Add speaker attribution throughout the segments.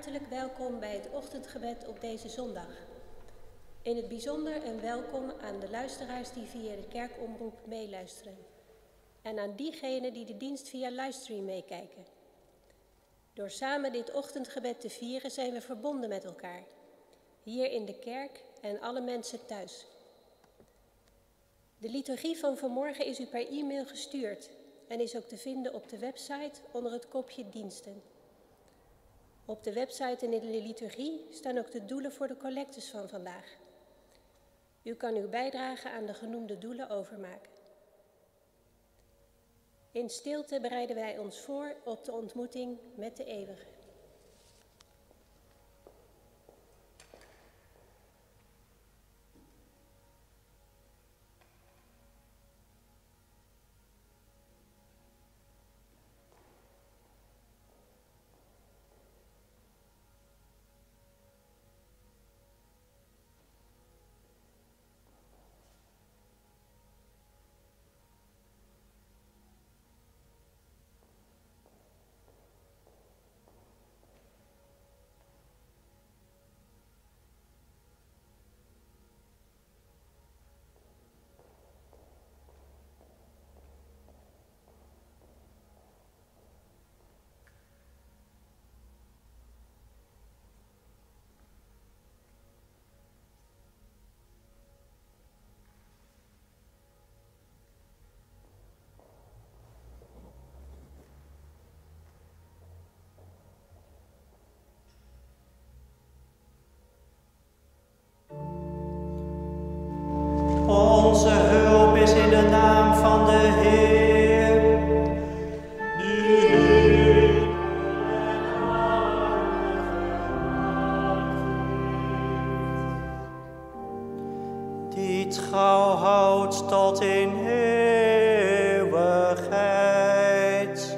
Speaker 1: Hartelijk welkom bij het ochtendgebed op deze zondag. In het bijzonder een welkom aan de luisteraars die via de kerkomroep meeluisteren. En aan diegenen die de dienst via livestream meekijken. Door samen dit ochtendgebed te vieren zijn we verbonden met elkaar. Hier in de kerk en alle mensen thuis. De liturgie van vanmorgen is u per e-mail gestuurd en is ook te vinden op de website onder het kopje diensten. Op de website en in de liturgie staan ook de doelen voor de collectes van vandaag. U kan uw bijdrage aan de genoemde doelen overmaken. In stilte bereiden wij ons voor op de ontmoeting met de Eeuwige.
Speaker 2: Onze hulp is in de naam van de Heer. Die trouw houdt tot in eeuwigheid.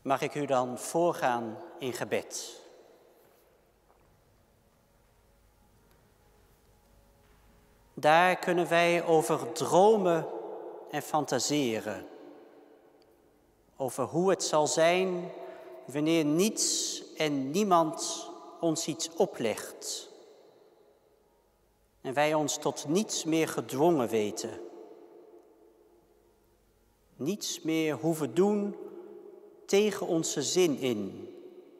Speaker 2: mag ik u dan voorgaan in gebed. Daar kunnen wij over dromen en fantaseren. Over hoe het zal zijn wanneer niets en niemand ons iets oplegt. En wij ons tot niets meer gedwongen weten. Niets meer hoeven doen tegen onze zin in.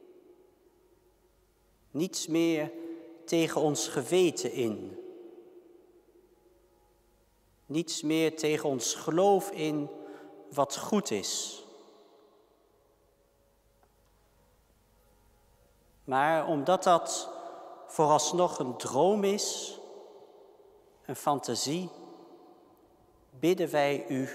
Speaker 2: Niets meer tegen ons geweten in. Niets meer tegen ons geloof in wat goed is. Maar omdat dat vooralsnog een droom is, een fantasie, bidden wij u.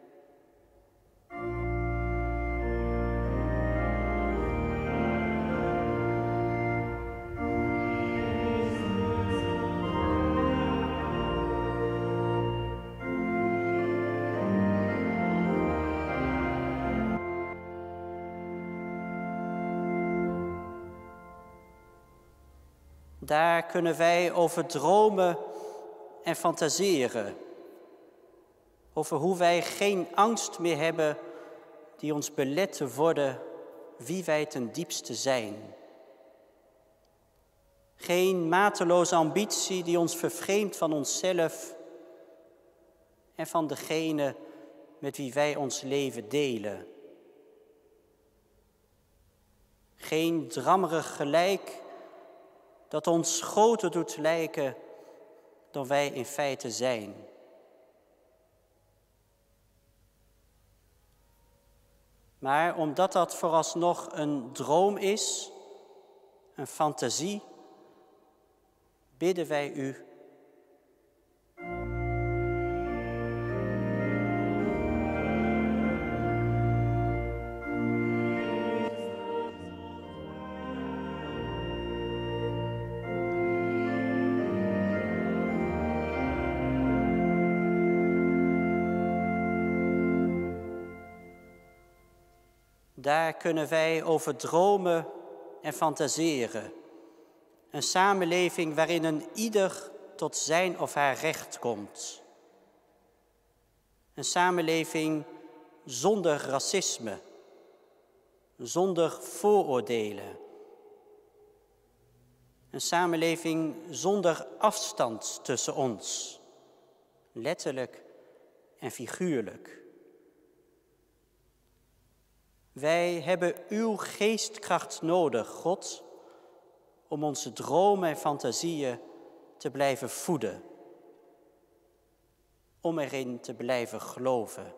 Speaker 2: Daar kunnen wij over dromen en fantaseren. Over hoe wij geen angst meer hebben die ons belet te worden wie wij ten diepste zijn. Geen mateloze ambitie die ons vervreemdt van onszelf en van degene met wie wij ons leven delen. Geen drammerig gelijk dat ons groter doet lijken dan wij in feite zijn. Maar omdat dat vooralsnog een droom is, een fantasie, bidden wij u. Daar kunnen wij over dromen en fantaseren. Een samenleving waarin een ieder tot zijn of haar recht komt. Een samenleving zonder racisme, zonder vooroordelen. Een samenleving zonder afstand tussen ons, letterlijk en figuurlijk. Wij hebben uw geestkracht nodig, God, om onze dromen en fantasieën te blijven voeden. Om erin te blijven geloven.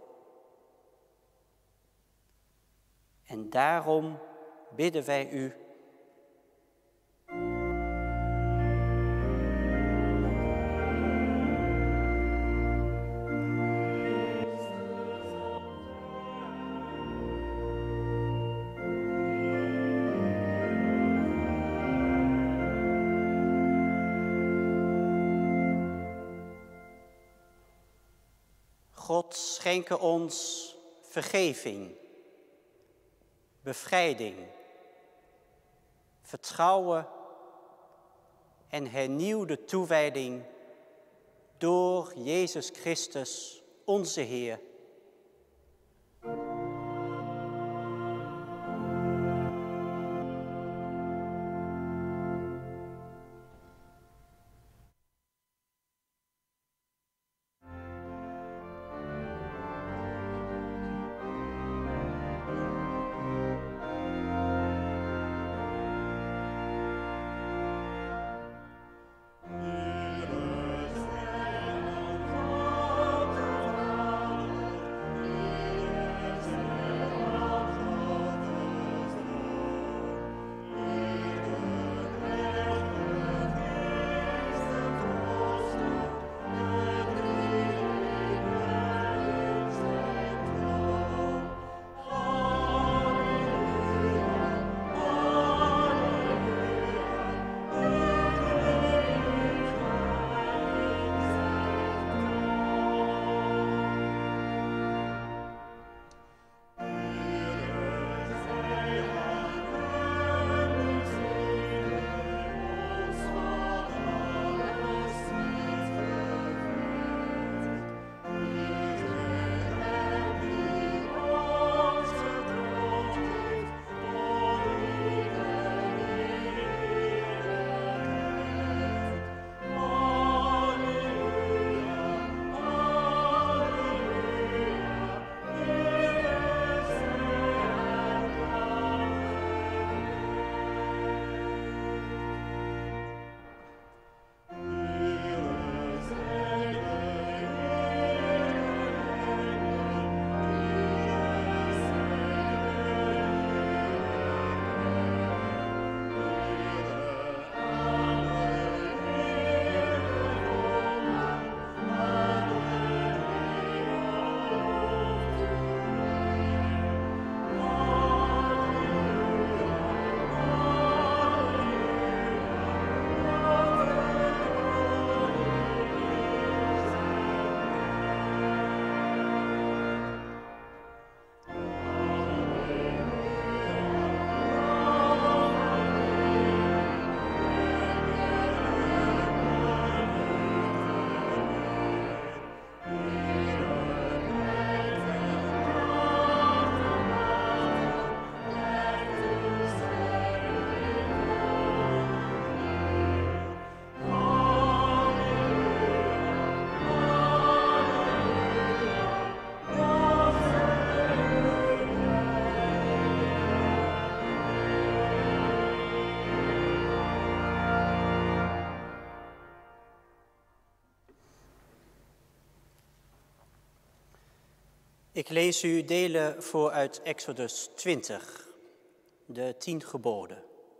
Speaker 2: En daarom bidden wij u. God schenke ons vergeving, bevrijding, vertrouwen en hernieuwde toewijding door Jezus Christus, onze Heer. Ik lees u delen voor uit Exodus 20, de 10 geboden.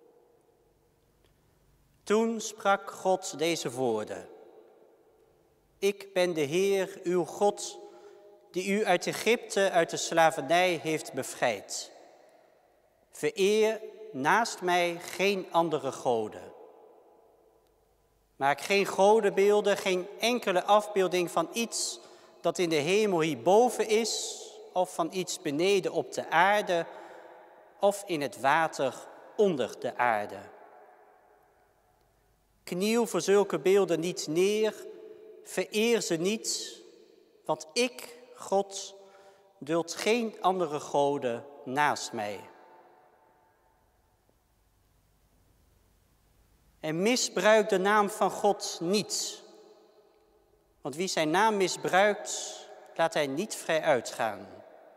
Speaker 2: Toen sprak God deze woorden. Ik ben de Heer, uw God, die u uit Egypte, uit de slavernij heeft bevrijd. Vereer naast mij geen andere goden. Maak geen godenbeelden, geen enkele afbeelding van iets dat in de hemel hierboven is, of van iets beneden op de aarde, of in het water onder de aarde. Kniel voor zulke beelden niet neer, vereer ze niet, want ik, God, duld geen andere goden naast mij. En misbruik de naam van God niet, want wie zijn naam misbruikt, laat hij niet vrij uitgaan.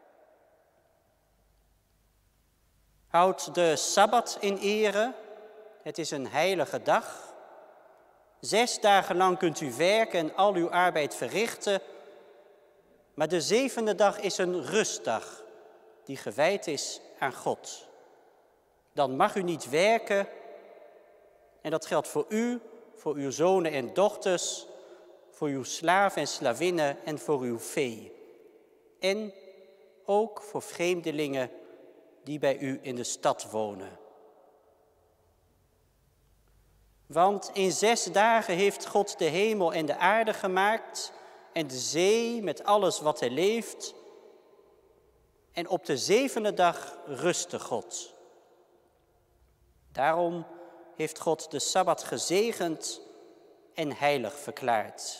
Speaker 2: Houd de Sabbat in ere, het is een heilige dag. 6 dagen lang kunt u werken en al uw arbeid verrichten, maar de 7e dag is een rustdag die gewijd is aan God. Dan mag u niet werken en dat geldt voor u, voor uw zonen en dochters, voor uw slaven en slavinnen en voor uw vee. En ook voor vreemdelingen die bij u in de stad wonen. Want in 6 dagen heeft God de hemel en de aarde gemaakt en de zee met alles wat er leeft. En op de 7e dag rustte God. Daarom heeft God de Sabbat gezegend en heilig verklaard.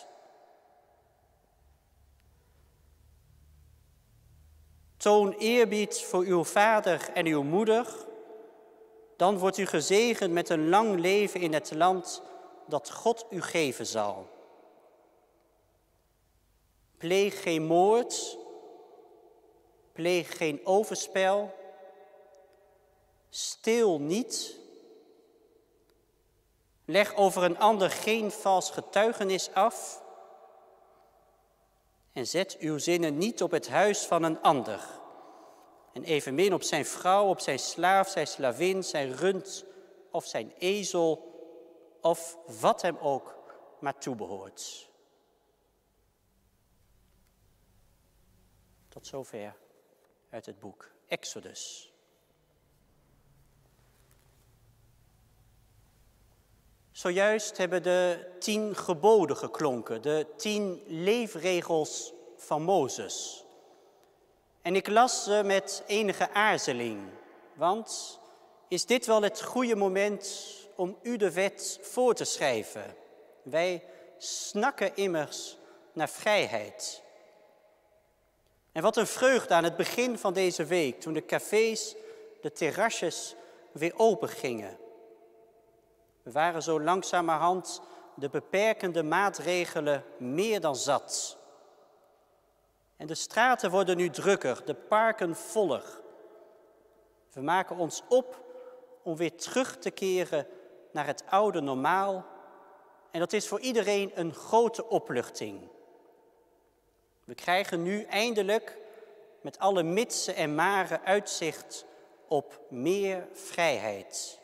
Speaker 2: Toon eerbied voor uw vader en uw moeder, dan wordt u gezegend met een lang leven in het land dat God u geven zal. Pleeg geen moord, pleeg geen overspel, steel niet, leg over een ander geen vals getuigenis af en zet uw zinnen niet op het huis van een ander. En evenmin op zijn vrouw, op zijn slaaf, zijn slavin, zijn rund of zijn ezel of wat hem ook maar toebehoort. Tot zover uit het boek Exodus. Zojuist hebben de 10 geboden geklonken, de 10 leefregels van Mozes. En ik las ze met enige aarzeling, want is dit wel het goede moment om u de wet voor te schrijven? Wij snakken immers naar vrijheid. En wat een vreugde aan het begin van deze week, toen de cafés, de terrasjes weer open gingen. We waren zo langzamerhand de beperkende maatregelen meer dan zat. En de straten worden nu drukker, de parken voller. We maken ons op om weer terug te keren naar het oude normaal. En dat is voor iedereen een grote opluchting. We krijgen nu eindelijk met alle mitsen en maren uitzicht op meer vrijheid.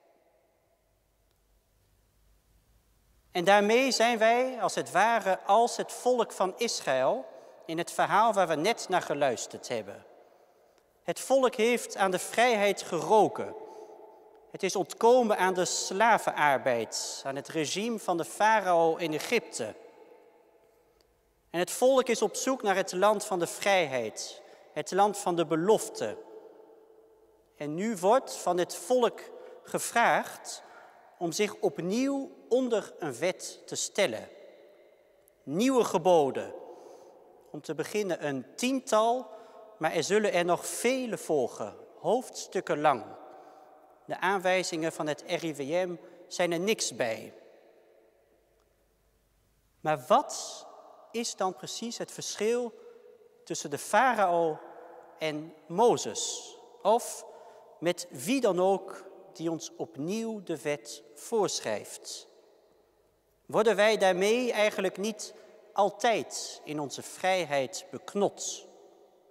Speaker 2: En daarmee zijn wij, als het ware, als het volk van Israël, in het verhaal waar we net naar geluisterd hebben. Het volk heeft aan de vrijheid geroken. Het is ontkomen aan de slavenarbeid, aan het regime van de farao in Egypte. En het volk is op zoek naar het land van de vrijheid, het land van de belofte. En nu wordt van het volk gevraagd om zich opnieuw onder een wet te stellen. Nieuwe geboden. Om te beginnen een 10-tal, maar er zullen er nog vele volgen, hoofdstukken lang. De aanwijzingen van het RIVM zijn er niks bij. Maar wat is dan precies het verschil tussen de farao en Mozes? Of met wie dan ook die ons opnieuw de wet voorschrijft? Worden wij daarmee eigenlijk niet altijd in onze vrijheid beknot?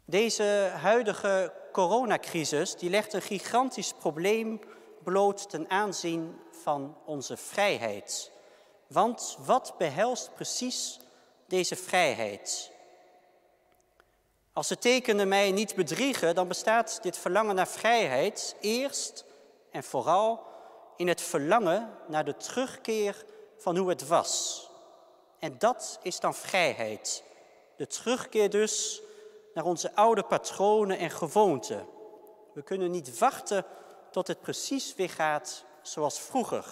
Speaker 2: Deze huidige coronacrisis die legt een gigantisch probleem bloot ten aanzien van onze vrijheid. Want wat behelst precies deze vrijheid? Als de tekenen mij niet bedriegen, dan bestaat dit verlangen naar vrijheid eerst en vooral in het verlangen naar de terugkeer van hoe het was. En dat is dan vrijheid. De terugkeer dus naar onze oude patronen en gewoonten. We kunnen niet wachten tot het precies weer gaat zoals vroeger.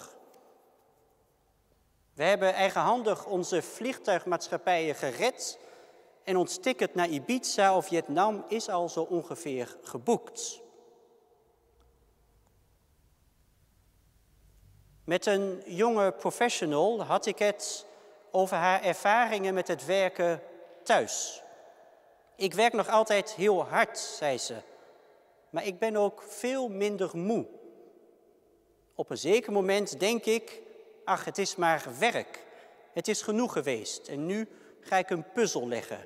Speaker 2: We hebben eigenhandig onze vliegtuigmaatschappijen gered en ons ticket naar Ibiza of Vietnam is al zo ongeveer geboekt. Met een jonge professional had ik het over haar ervaringen met het werken thuis. Ik werk nog altijd heel hard, zei ze, maar ik ben ook veel minder moe. Op een zeker moment denk ik, ach, het is maar werk. Het is genoeg geweest en nu ga ik een puzzel leggen.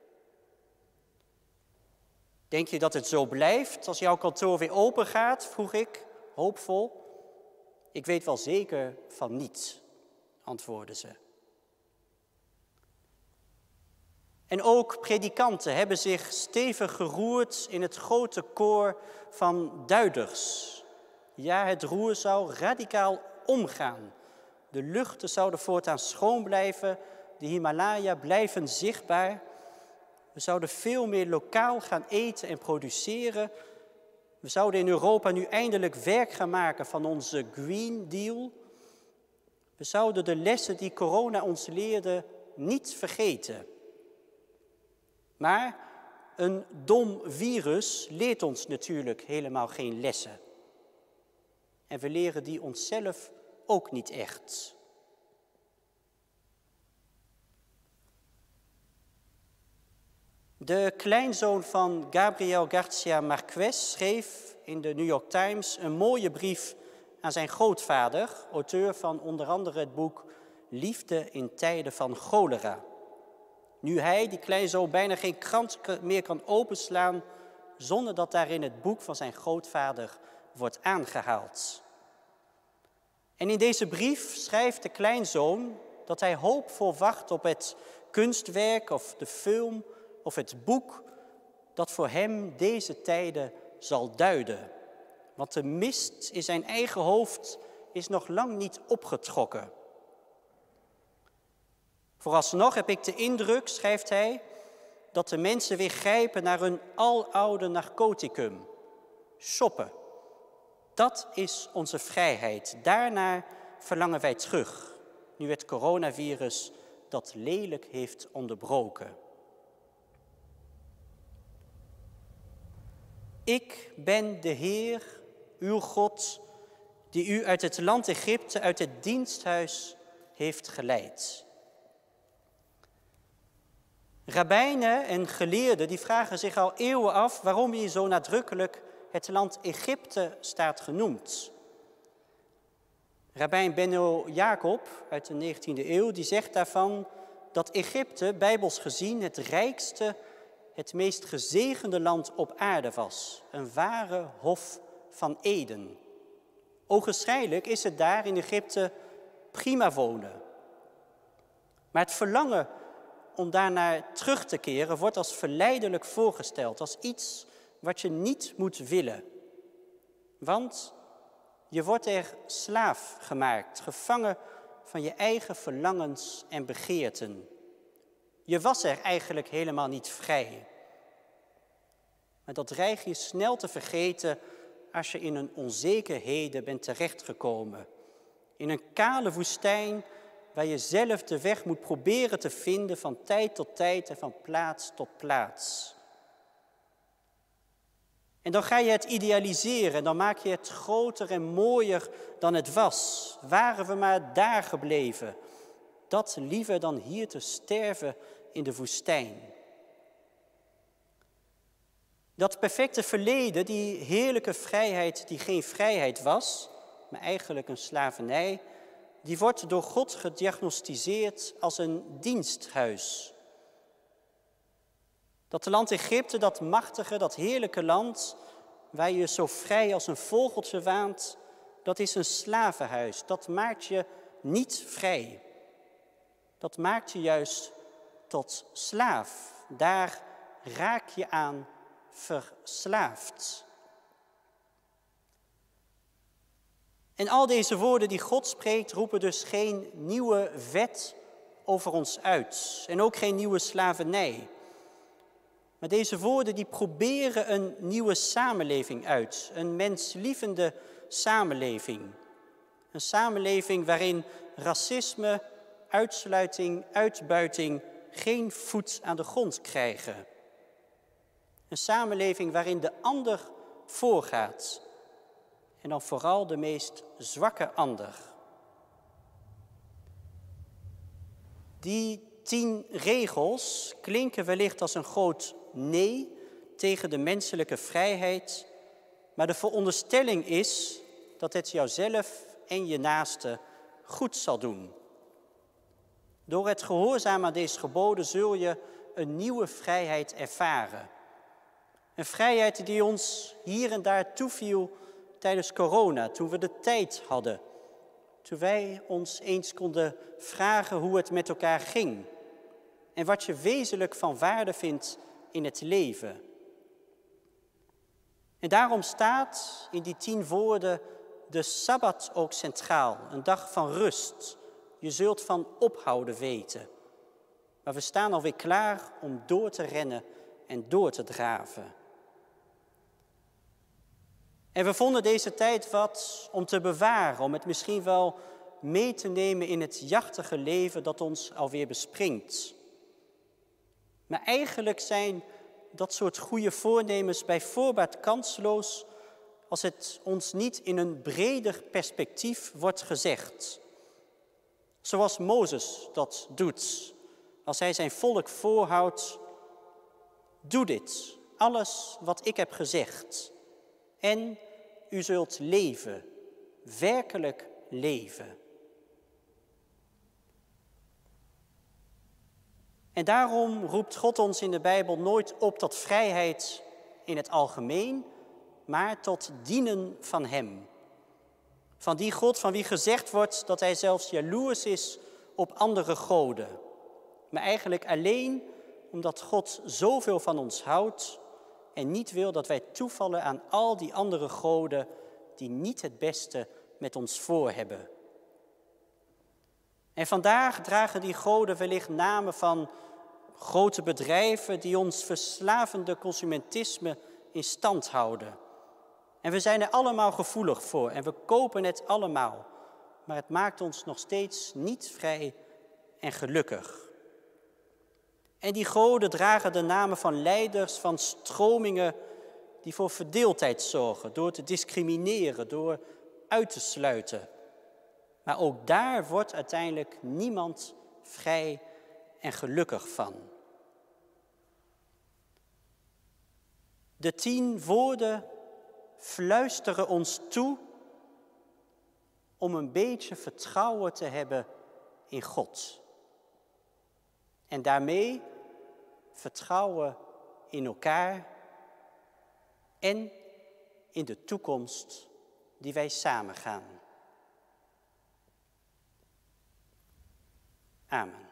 Speaker 2: Denk je dat het zo blijft als jouw kantoor weer open gaat, vroeg ik, hoopvol. Ik weet wel zeker van niet, antwoordde ze. En ook predikanten hebben zich stevig geroerd in het grote koor van duiders. Ja, het roer zou radicaal omgaan. De luchten zouden voortaan schoon blijven, de Himalaya blijven zichtbaar. We zouden veel meer lokaal gaan eten en produceren. We zouden in Europa nu eindelijk werk gaan maken van onze Green Deal. We zouden de lessen die corona ons leerde niet vergeten. Maar een dom virus leert ons natuurlijk helemaal geen lessen. En we leren die onszelf ook niet echt. De kleinzoon van Gabriel García Márquez schreef in de New York Times een mooie brief aan zijn grootvader, auteur van onder andere het boek Liefde in tijden van cholera. Nu hij, die kleinzoon, bijna geen krant meer kan openslaan zonder dat daarin het boek van zijn grootvader wordt aangehaald. En in deze brief schrijft de kleinzoon dat hij hoopvol wacht op het kunstwerk of de film of het boek dat voor hem deze tijden zal duiden. Want de mist in zijn eigen hoofd is nog lang niet opgetrokken. Vooralsnog heb ik de indruk, schrijft hij, dat de mensen weer grijpen naar hun aloude narcoticum. Shoppen. Dat is onze vrijheid. Daarnaar verlangen wij terug, nu het coronavirus dat lelijk heeft onderbroken. Ik ben de Heer, uw God, die u uit het land Egypte, uit het diensthuis heeft geleid. Rabbijnen en geleerden die vragen zich al eeuwen af waarom hier zo nadrukkelijk het land Egypte staat genoemd. Rabbijn Benno Jacob uit de 19e eeuw die zegt daarvan dat Egypte, bijbels gezien, het rijkste, het meest gezegende land op aarde was. Een ware hof van Eden. Ogenschijnlijk is het daar in Egypte prima wonen. Maar het verlangen om daarnaar terug te keren wordt als verleidelijk voorgesteld, als iets wat je niet moet willen. Want je wordt er slaaf gemaakt, gevangen van je eigen verlangens en begeerten. Je was er eigenlijk helemaal niet vrij. Maar dat dreig je snel te vergeten als je in een onzekerheden bent terechtgekomen. In een kale woestijn waar je zelf de weg moet proberen te vinden van tijd tot tijd en van plaats tot plaats. En dan ga je het idealiseren en dan maak je het groter en mooier dan het was. Waren we maar daar gebleven, dat liever dan hier te sterven in de woestijn. Dat perfecte verleden, die heerlijke vrijheid die geen vrijheid was, maar eigenlijk een slavernij, die wordt door God gediagnosticeerd als een diensthuis. Dat land Egypte, dat machtige, dat heerlijke land, waar je je zo vrij als een vogeltje waant, dat is een slavenhuis. Dat maakt je niet vrij. Dat maakt je juist tot slaaf. Daar raak je aan verslaafd. En al deze woorden die God spreekt, roepen dus geen nieuwe wet over ons uit. En ook geen nieuwe slavernij. Maar deze woorden die proberen een nieuwe samenleving uit. Een menslievende samenleving. Een samenleving waarin racisme, uitsluiting, uitbuiting geen voet aan de grond krijgen. Een samenleving waarin de ander voorgaat. En dan vooral de meest zwakke ander. Die 10 regels klinken wellicht als een groot nee tegen de menselijke vrijheid. Maar de veronderstelling is dat het jouzelf en je naaste goed zal doen. Door het gehoorzamen aan deze geboden zul je een nieuwe vrijheid ervaren. Een vrijheid die ons hier en daar toeviel tijdens corona, toen we de tijd hadden. Toen wij ons eens konden vragen hoe het met elkaar ging. En wat je wezenlijk van waarde vindt in het leven. En daarom staat in die 10 woorden de Sabbat ook centraal. Een dag van rust. Je zult van ophouden weten. Maar we staan alweer klaar om door te rennen en door te draven. En we vonden deze tijd wat om te bewaren, om het misschien wel mee te nemen in het jachtige leven dat ons alweer bespringt. Maar eigenlijk zijn dat soort goede voornemens bij voorbaat kansloos als het ons niet in een breder perspectief wordt gezegd. Zoals Mozes dat doet, als hij zijn volk voorhoudt: doe dit, alles wat ik heb gezegd. En u zult leven, werkelijk leven. En daarom roept God ons in de Bijbel nooit op tot vrijheid in het algemeen, maar tot dienen van Hem. Van die God van wie gezegd wordt dat Hij zelfs jaloers is op andere goden. Maar eigenlijk alleen omdat God zoveel van ons houdt en niet wil dat wij toevallen aan al die andere goden die niet het beste met ons voor hebben. En vandaag dragen die goden wellicht namen van grote bedrijven die ons verslavende consumentisme in stand houden. En we zijn er allemaal gevoelig voor en we kopen het allemaal. Maar het maakt ons nog steeds niet vrij en gelukkig. En die goden dragen de namen van leiders, van stromingen die voor verdeeldheid zorgen, door te discrimineren, door uit te sluiten. Maar ook daar wordt uiteindelijk niemand vrij en gelukkig van. De 10 woorden fluisteren ons toe om een beetje vertrouwen te hebben in God. En daarmee vertrouwen in elkaar en in de toekomst die wij samen gaan. Amen.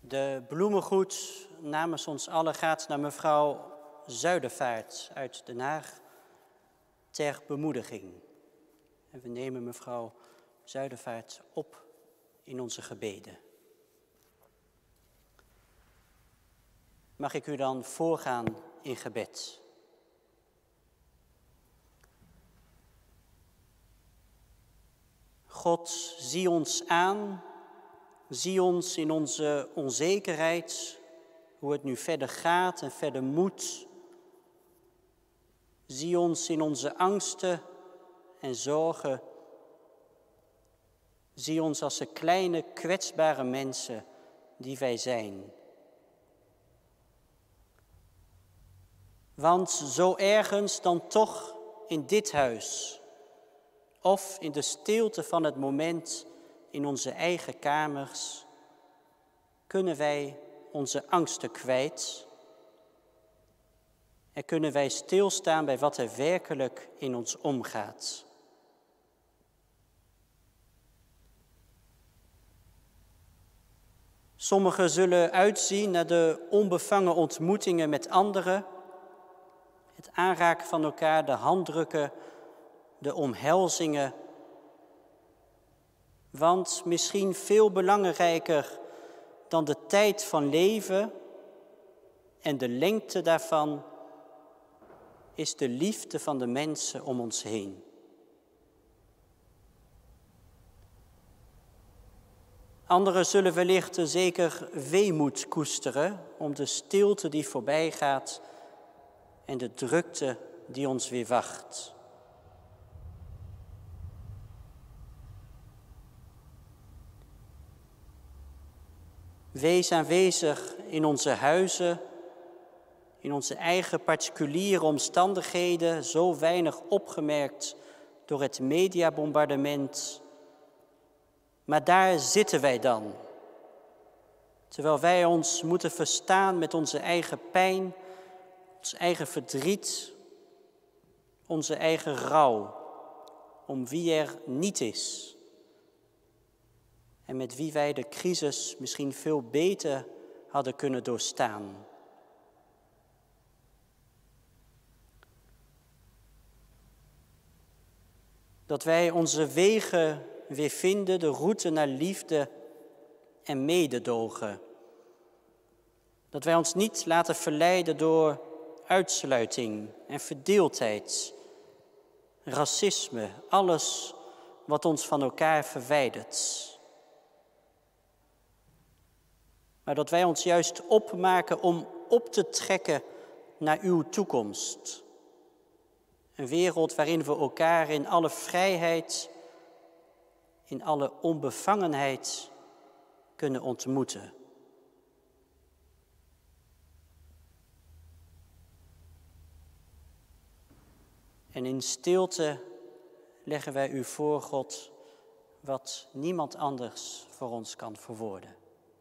Speaker 2: De bloemengroet namens ons allen gaat naar mevrouw Zuidervaart uit Den Haag ter bemoediging. En we nemen mevrouw Zuidervaart op in onze gebeden. Mag ik u dan voorgaan in gebed? God, zie ons aan, zie ons in onze onzekerheid, hoe het nu verder gaat en verder moet. Zie ons in onze angsten en zorgen. Zie ons als de kleine, kwetsbare mensen die wij zijn. Want zo ergens dan toch in dit huis, of in de stilte van het moment in onze eigen kamers, kunnen wij onze angsten kwijt en kunnen wij stilstaan bij wat er werkelijk in ons omgaat. Sommigen zullen uitzien naar de onbevangen ontmoetingen met anderen, het aanraken van elkaar, de handdrukken, de omhelzingen. Want misschien veel belangrijker dan de tijd van leven en de lengte daarvan is de liefde van de mensen om ons heen. Anderen zullen wellicht een zeker weemoed koesteren om de stilte die voorbij gaat en de drukte die ons weer wacht. Wees aanwezig in onze huizen, in onze eigen particuliere omstandigheden, zo weinig opgemerkt door het mediabombardement. Maar daar zitten wij dan, terwijl wij ons moeten verstaan met onze eigen pijn, ons eigen verdriet, onze eigen rouw, om wie er niet is. En met wie wij de crisis misschien veel beter hadden kunnen doorstaan. Dat wij onze wegen weer vinden, de route naar liefde en mededogen. Dat wij ons niet laten verleiden door uitsluiting en verdeeldheid, racisme, alles wat ons van elkaar verwijdert. Maar dat wij ons juist opmaken om op te trekken naar uw toekomst. Een wereld waarin we elkaar in alle vrijheid, in alle onbevangenheid kunnen ontmoeten. En in stilte leggen wij u voor, God, wat niemand anders voor ons kan verwoorden.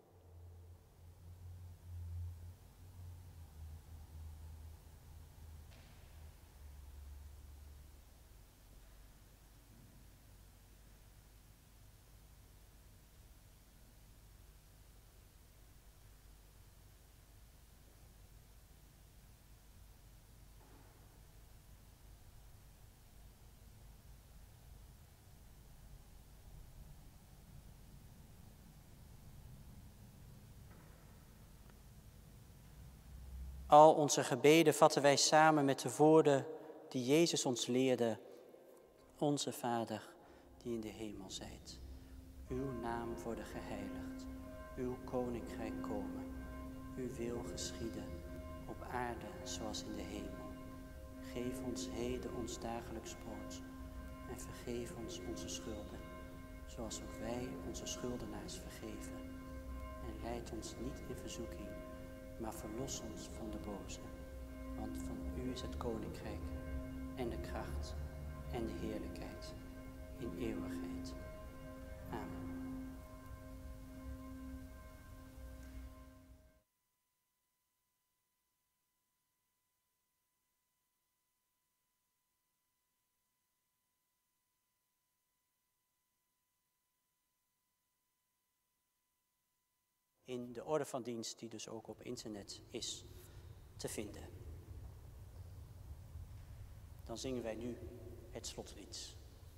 Speaker 2: Al onze gebeden vatten wij samen met de woorden die Jezus ons leerde. Onze Vader, die in de hemel zijt. Uw naam worden geheiligd. Uw koninkrijk komen. Uw wil geschieden, op aarde zoals in de hemel. Geef ons heden ons dagelijks brood. En vergeef ons onze schulden, zoals ook wij onze schuldenaars vergeven. En leid ons niet in verzoeking, maar verlos ons van de boze. Want van u is het koninkrijk en de kracht en de heerlijkheid in eeuwigheid. Amen. in de orde van dienst die dus ook op internet is te vinden. Dan zingen wij nu het slotlied.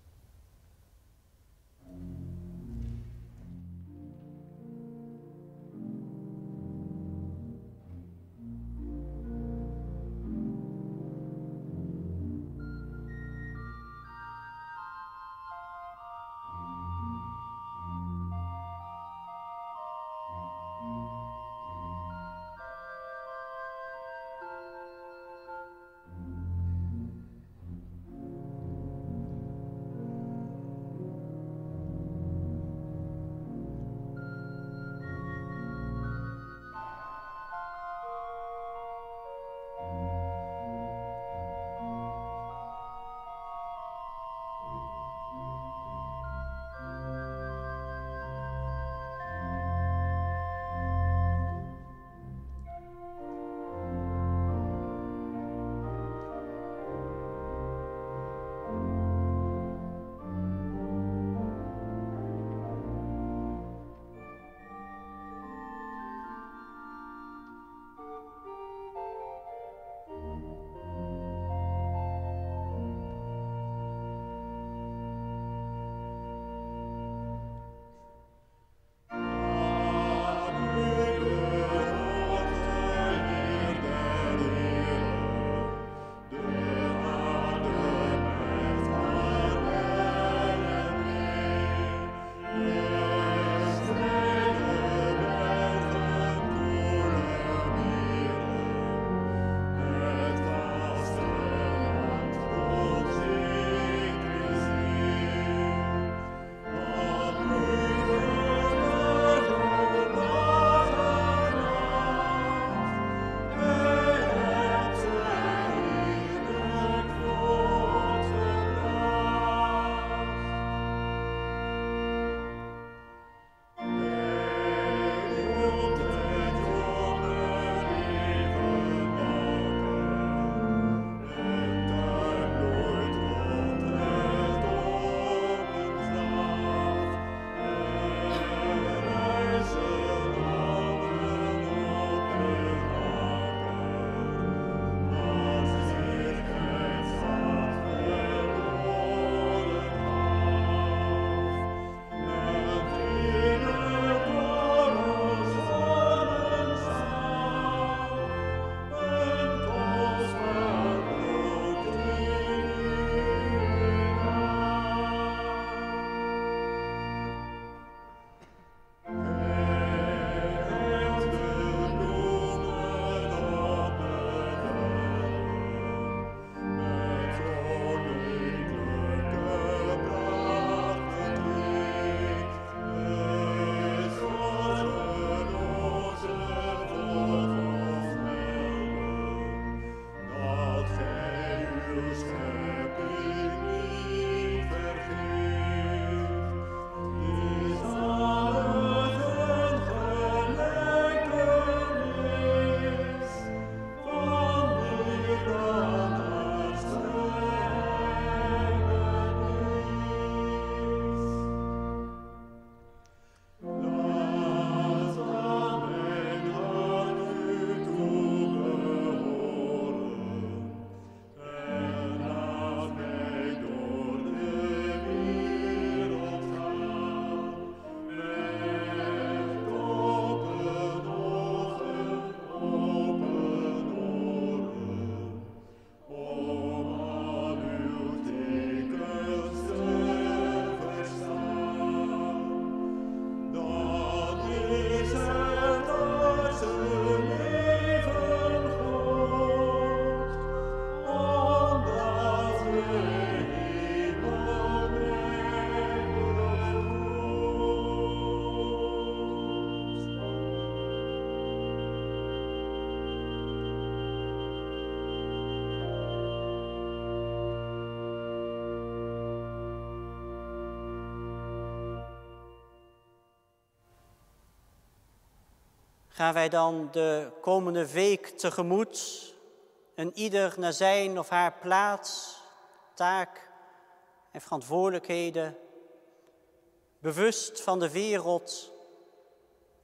Speaker 2: Gaan wij dan de komende week tegemoet, een ieder naar zijn of haar plaats, taak en verantwoordelijkheden, bewust van de wereld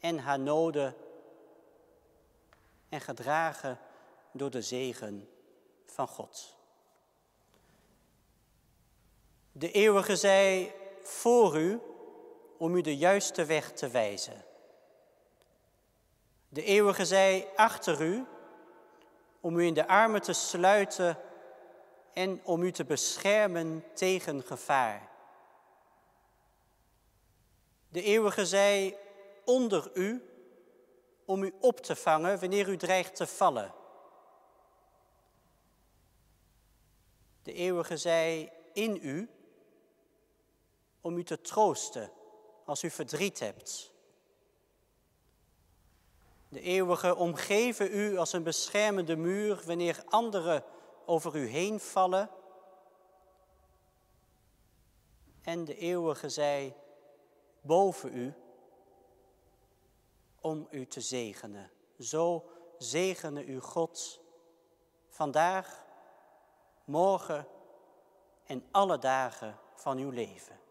Speaker 2: en haar noden en gedragen door de zegen van God. De eeuwige zij voor u om u de juiste weg te wijzen. De eeuwige zij achter u om u in de armen te sluiten en om u te beschermen tegen gevaar. De eeuwige zij onder u om u op te vangen wanneer u dreigt te vallen. De eeuwige zij in u om u te troosten als u verdriet hebt. De eeuwige omgeven u als een beschermende muur wanneer anderen over u heen vallen. En de eeuwige zij boven u om u te zegenen. Zo zegene u God vandaag, morgen en alle dagen van uw leven.